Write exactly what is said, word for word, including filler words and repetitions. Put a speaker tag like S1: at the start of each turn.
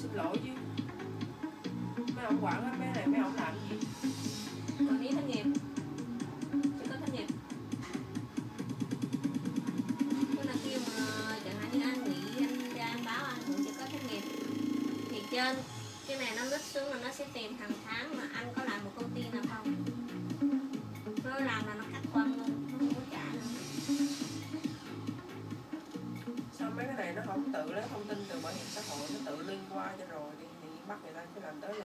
S1: xin lỗi chứ. Mấy ông quản á, mấy này mấy ông làm gì?
S2: Còn đi thất nghiệp, chỉ có thất nghiệp. Tức là kêu mà chẳng hạn như anh nghỉ, anh ra anh báo anh cũng chỉ có thất nghiệp. Thì trên cái này nó lít xuống là nó sẽ tìm hàng tháng mà anh có làm một công ty nào không. Nó làm là nó cắt quăng luôn, nó không có trả nữa.
S1: Sao mấy cái này nó không tự lấy thông tin từ bảo hiểm xã hội, nó tự liên qua cho rồi đi, thì bắt người ta cứ làm tới